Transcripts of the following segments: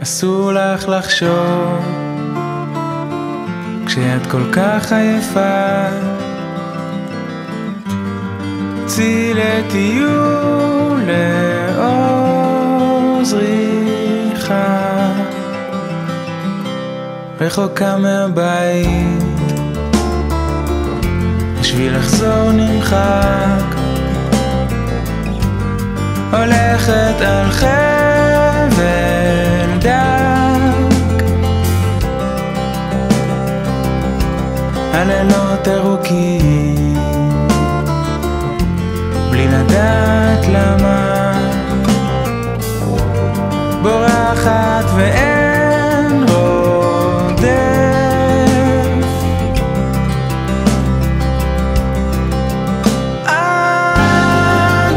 אסור לך לחשוב כשאת כל כך עייפה, צאי לטיול לאור זריחה רחוקה מהבית, בשביל לחזור נמחק, הולכת על חבל דק, הלילות ארוכים בלי לדעת למה, בורחת ואין רודף, עד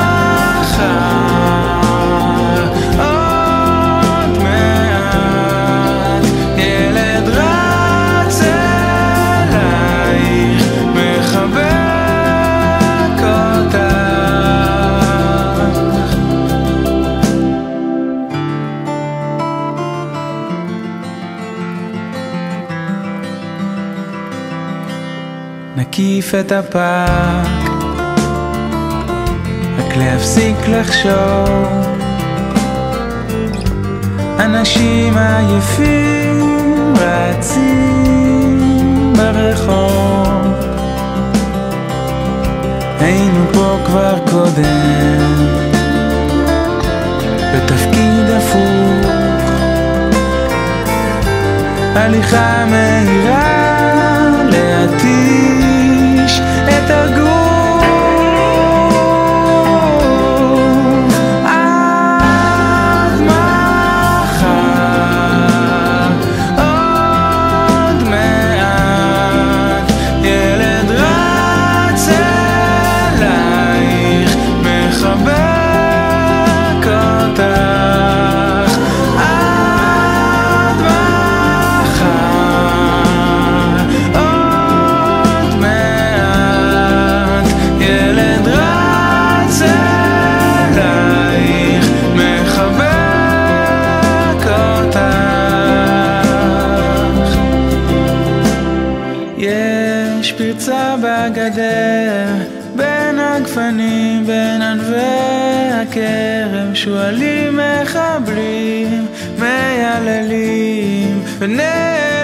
מחר עוד מעט ילד רץ אלייך מחבק אותך, נקיף את הפארק רק להפסיק לחשוב, אנשים עייפים רצים ברחוב, היינו פה כבר קודם בתפקיד הפוך, הליכה מהירה להתיש את הגוף, עד מחר עוד מעט ילד רץ אלייך מחבק אותך, עד מחר עוד מעט ילד רץ אלייך מחבק אותך, יש פרצה בגדר בין הגפנים, בין ענבי הכרם, שואלים מחבלים מייללים ונר